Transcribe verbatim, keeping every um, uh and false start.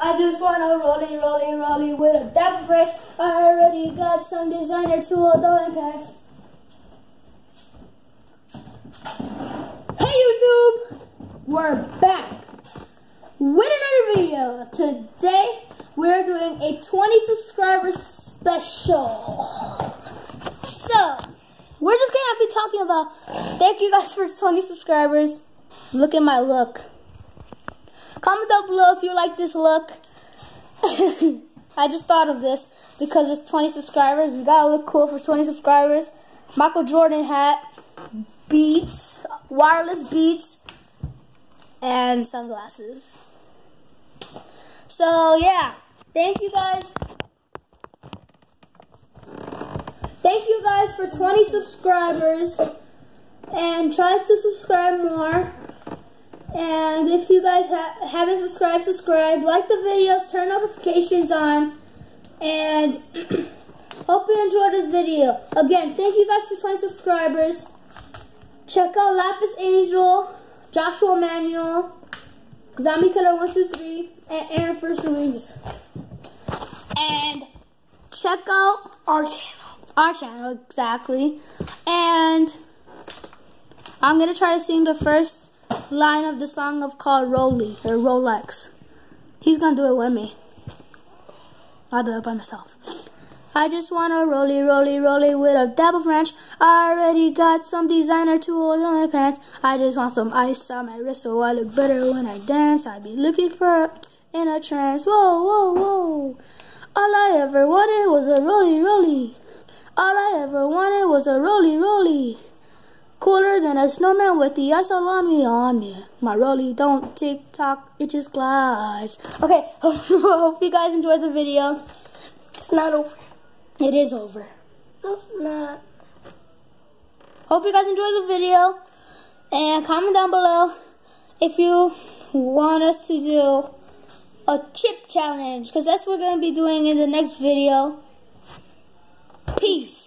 I just wanna rollie, rollie, rollie with a dapper fresh. I already got some designer tools on my pants. Hey YouTube, we're back with another video. Today we're doing a twenty subscriber special. So we're just gonna be talking about thank you guys for twenty subscribers. Look at my look. Comment down below if you like this look. I just thought of this because it's twenty subscribers. We gotta look cool for twenty subscribers. Michael Jordan hat, Beats, wireless Beats, and sunglasses. So yeah, thank you guys. Thank you guys for twenty subscribers, and try to subscribe more. And if you guys ha haven't subscribed, subscribe, like the videos, turn notifications on, and hope you enjoyed this video. Again, thank you guys for twenty subscribers. Check out Lapis Angel, Joshua Manuel, Zombie Killer one two three, and Aaron First Louise. And check out our channel. Our channel, exactly. And I'm going to try to sing the first line of the song of called Rollie, or Rolex. He's going to do it with me. I'll do it by myself. I just want to rollie, rollie, rollie with a dab of ranch. I already got some designer tools on my pants. I just want some ice on my wrist so I look better when I dance. I be looking for in a trance. Whoa, whoa, whoa. All I ever wanted was a rollie, rollie. All I ever wanted was a rollie, rollie. Cooler than a snowman with the ice all on me, on me. My rollie don't tick-tock, it just glides. Okay, hope you guys enjoyed the video. It's not over. It is over. No, it's not. Hope you guys enjoyed the video. And comment down below if you want us to do a chip challenge, because that's what we're going to be doing in the next video. Peace.